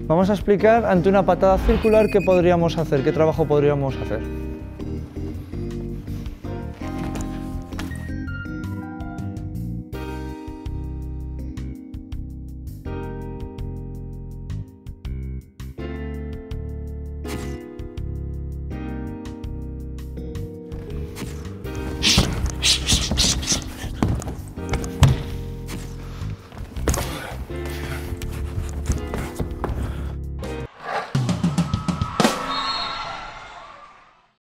Vamos a explicar ante una patada circular qué podríamos hacer, qué trabajo podríamos hacer.